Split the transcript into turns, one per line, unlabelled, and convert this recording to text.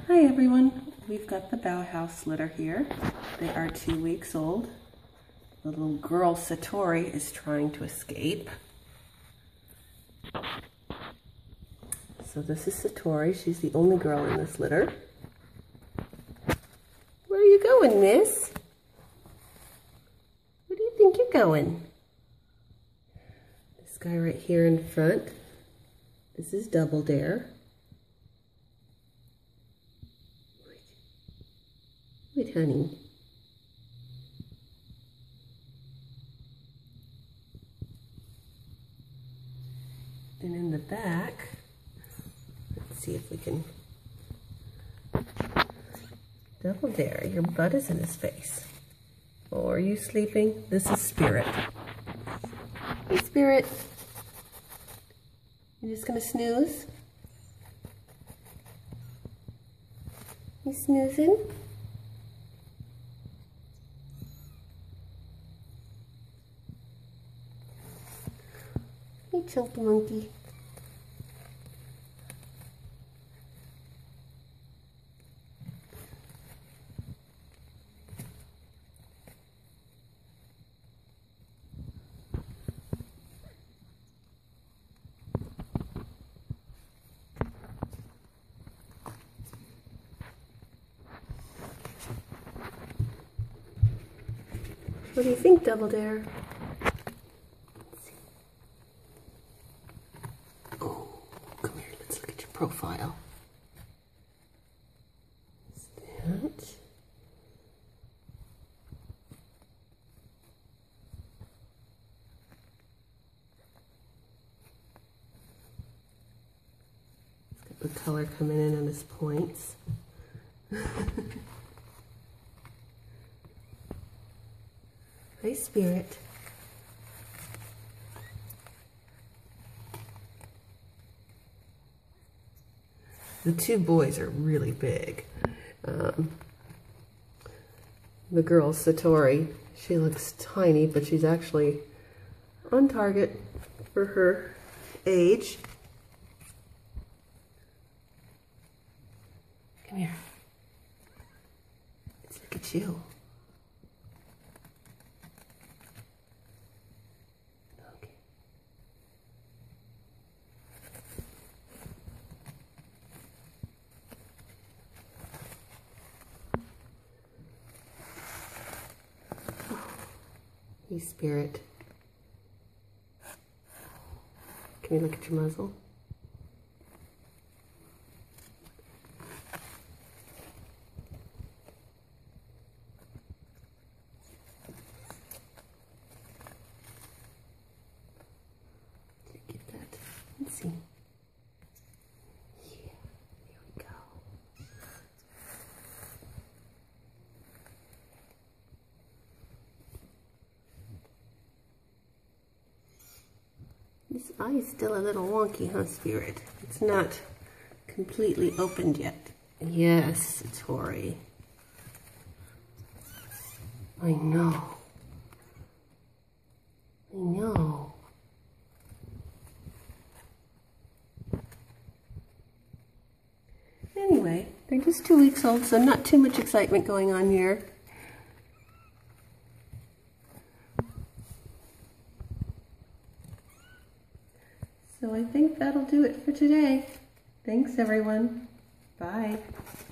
Hi everyone, we've got the Bauhaus litter here. They are 2 weeks old. The little girl Satori is trying to escape. So this is Satori. She's the only girl in this litter. Where are you going, miss? Where do you think you're going? This guy right here in front. This is Double Dare. Wait, honey. And in the back, let's see if we can. Double Dare, your butt is in his face. Oh, are you sleeping? This is Spirit. Hey, Spirit. You just gonna snooze? You snoozing? Hey, chunky monkey. What do you think, Double Dare? Oh, come here, let's look at your profile. Is that? He's got the color coming in on his points. Hi, Spirit. The two boys are really big. The girl, Satori, she looks tiny, but she's actually on target for her age. Come here. Let's look at you. Hey, Spirit. Can you look at your muzzle? Did you get that? Let's see. Yeah, here we go. This eye is still a little wonky, huh, Spirit? It's not completely opened yet. Yes, Satori. I know. I know. Anyway, they're just 2 weeks old, so not too much excitement going on here. So I think that'll do it for today. Thanks, everyone. Bye.